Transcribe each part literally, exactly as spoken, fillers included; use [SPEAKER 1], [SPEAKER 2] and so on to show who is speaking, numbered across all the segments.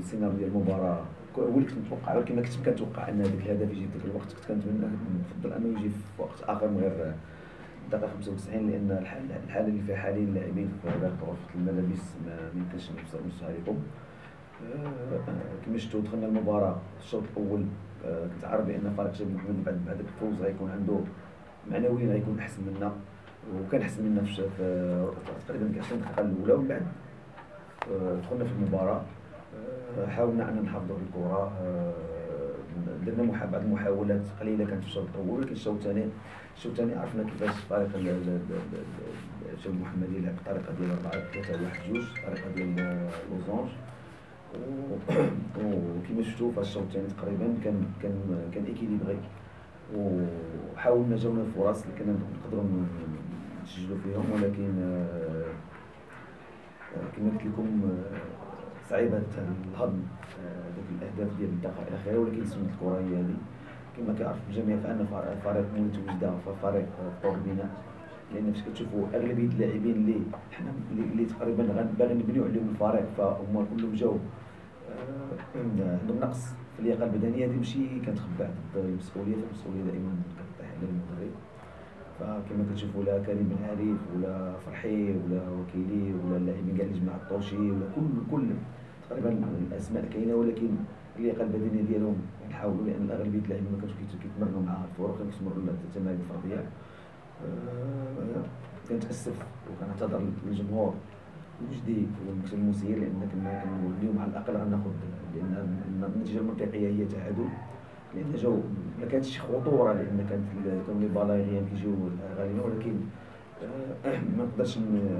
[SPEAKER 1] السيناريو ديال المباراه هو اللي كنت متوقع، ولكن ما كنتش كنتوقع ان هذاك الهدف يجي في ذاك الوقت. كنت كنتمنى نفضل انه يجي في وقت اخر من غير الدقيقه خمسة وتسعين، لان الحاله الحاله اللي فيها حاليا اللاعبين في داخل غرفه الملابس ما ما يمكنش نسالكم. كما شفتوا دخلنا المباراه في الشوط الاول، آه، كنت عارف بان فريق شباب محمد بعد بعد الفوز غيكون عنده معنويا غيكون احسن منا، وكان احسن منا في في تقريبا عشرين دقيقه الاولى. ومن بعد آه، دخلنا في المباراه، آه، حاولنا ان نحافظوا على الكره، آه، درنا محا- بعض المحاولات قليله كانت في الشوط الاول، ولكن الشوط الثاني الشوط الثاني عرفنا كيفاش فريق ال- ال- ال- ال- الشباب المحمدي يلعب بالطريقه ديال أربعة ثلاثة واحد جوج، الطريقه ديال لوزونج. وكما شفتوا في الشوط الثاني تقريبا كان كان كان ايكيليبري، وحاولنا جاونا الفرص اللي كنا نقدروا نسجلوا فيهم، ولكن آه، آه، كما قلت لكم آه، صعيبه الهضم ذوك الاهداف ديال الدقائق الاخيره. ولكن سنه الكره هي هذه، كما كيعرف الجميع فان الفريق مولد وجده فريق طور البناء، لان فاش كتشوفوا اغلبيه اللاعبين اللي حنا اللي تقريبا باغي نبنيو عليهم الفريق فهم كلهم جاوا آه، عندهم نقص في اللياقه البدنيه. هذه ماشي كتخبى ضد المسؤوليه، فالمسؤوليه دائما كتطيح على المدرب. فكما كتشوفوا لا كريم بن عارف ولا فرحي ولا وكيلي ولا اللاعبين كاع اللي جمع الطوشي ولا كل كل تقريبا الاسماء كاينه، ولكن اللياقه البدنيه ديالهم كنحاولوا، لان اغلبيه اللاعبين ما كانوش كيتمرنوا مع الفرق، كانوا كيتمرنوا التمارين الفرديه. آه، كنتاسف وكنعتذر للجمهور الوجدي والمكتب المسير، لان كنا كنقول اليوم على الاقل غناخذ، لان النتيجه المنطقيه هي تعادل، لان جاو ما كانتش خطوره، لان كانت كانوا لي بالاغيان كيجيو غالبا. ولكن آه، ما نقدرش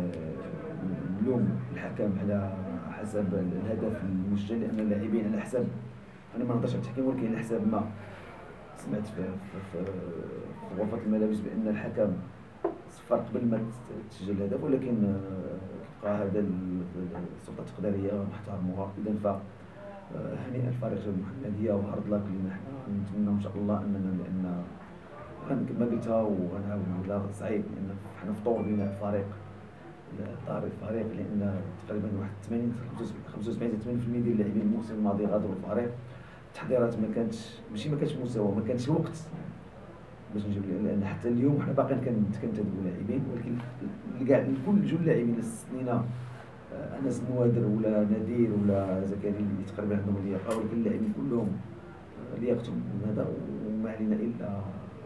[SPEAKER 1] نلوم الحكم على حسب الهدف المسجل، لان اللاعبين على حسب، انا ما نقدرش نتحكم، ولكن على حسب ما سمعت في في, في غرفه الملابس بان الحكم صفر قبل ما تسجل الهدف، ولكن كيبقى هذا السلطه التقديريه نحترموها. اذا ف هنيئا الفريق شباب المحمديه وهارد لاك لينا حنا. نتمنى ان شاء الله اننا، لان كما قلتها وانا ولا صعيب، لان حنا في طور بناء فريق طاري الفريق، لان تقريبا واحد ثمانين خمسة وسبعين حتى ثمانين بالمئة ديال اللاعبين الموسم الماضي غادروا الفريق. التحضيرات ما كانتش ماشي ما كانتش مستوى، ما كانش الوقت باش نجيب، لان حتى اليوم حنا باقيين كنتدبوا لاعبين، ولكن كاع كل جوج لاعبين استثنينا انس نوادر ولا نادير ولا زكريا اللي تقريبا عندهم اللياقه، ولكن اللاعبين كلهم لياقتهم من هذا، وما علينا الا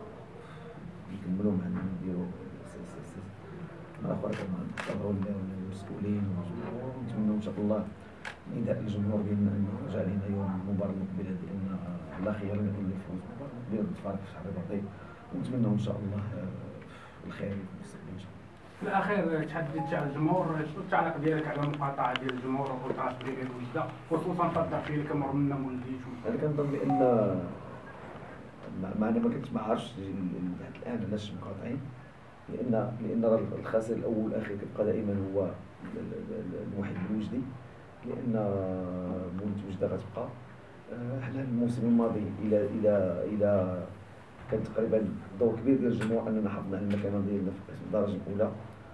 [SPEAKER 1] نكملوا معنا نديروا مرة أخرى كنعتبروا المسؤولين والجمهور، ونتمنوا إن شاء الله نداء الجمهور ديالنا أنه رجع لنا يوم المباراة المقبلة، لأن لا خير من إلا الفوز بالمباراة المقبلة ضد فريق في شهر رباطي، ونتمنوا إن شاء الله الخير في المستقبل إن شاء الله.
[SPEAKER 2] في الاخير تحدثت على الجمهور، شنو التعليق ديالك على المقاطعه ديال الجمهور والتراس ديال وجده، خصوصا في الضحيه اللي كمر منا مولديت؟
[SPEAKER 1] انا كنظن بان ما انا ما كنتش ما عارفش لحد الان علاش مقاطعين، لان لان الخاسر الاول والاخير كيبقى دائما هو الموحد الوجدي، لان مولد وجده غتبقى. حنا الموسم الماضي الى الى الى كان تقريبا دور كبير ديال الجمهور اننا حافظنا على المكانه ديالنا في الدرجه الاولى.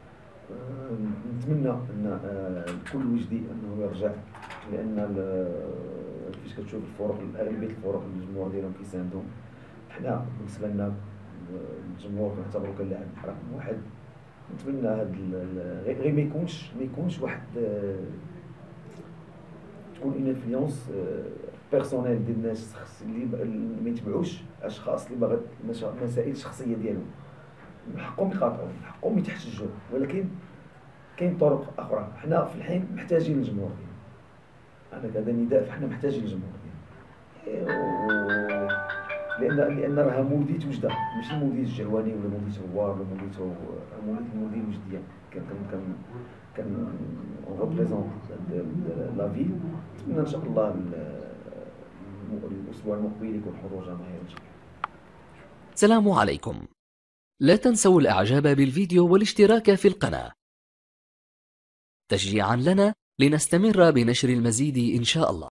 [SPEAKER 1] نتمنى ان كل وجدي انه يرجع، لان كيفاش كتشوف الفرق اغلبيه الفرق الجمهور ديالهم كيساندهم. حنا بالنسبه لنا الجمهور كنعتبرو كنلاعب رقم واحد. نتمنى هاد غير ما يكونش ما يكونش واحد تكون انفلونس بيرسونيل ديال الناس اللي ما يتبعوش اشخاص اللي باغا المسائل الشخصيه ديالهم. من حقهم يقاطعوا، من حقهم يتحججوا، ولكن كاين طرق اخرى. حنا في الحين محتاجين الجمهور ديالنا، انا كذا نداء، فحنا محتاجين الجمهور ديالنا، لان لان راه مولدية وجده ماشي مولدية الجهواني ولا مولدية الروار ولا مولدية مولدية الوجديه. كان كان كان ريبريزونت لا فيل. نتمنى ان شاء الله الاسبوع المقبل يكون حضور جماهيري ان شاء الله.
[SPEAKER 3] السلام عليكم. لا تنسوا الاعجاب بالفيديو والاشتراك في القناة تشجيعا لنا لنستمر بنشر المزيد إن شاء الله.